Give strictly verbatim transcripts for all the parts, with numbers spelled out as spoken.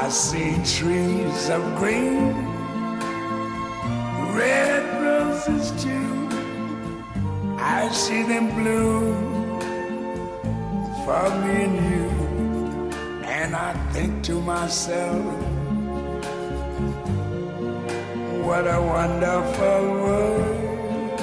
see trees of green, red roses too. I see them bloom for me and you. And I think to myself, what a wonderful world.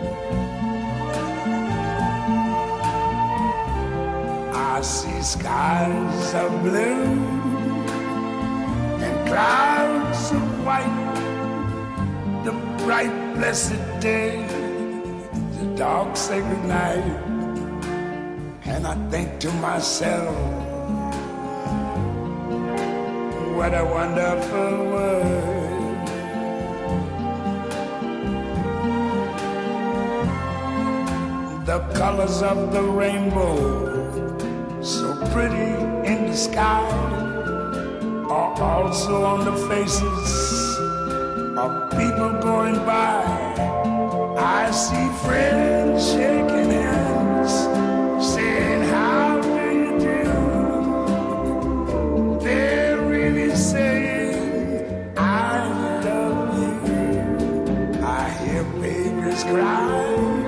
I see skies of blue and clouds of white, the bright blessed day, the dark sacred night. And I think to myself, what a wonderful world. The colors of the rainbow, so pretty in the sky, are also on the faces of people going by. I see friends shaking hands, saying, how do you do? They're really saying, I love you. I hear babies cry,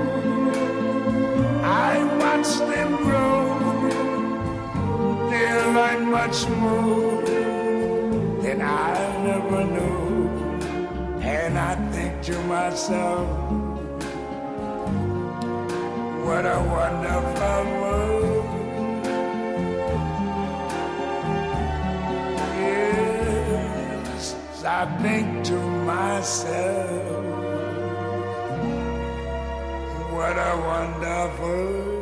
I watch them grow. They'll learn much more than I never knew. And I think to myself, what a wonderful world. Yes, I think to myself, what a wonderful world.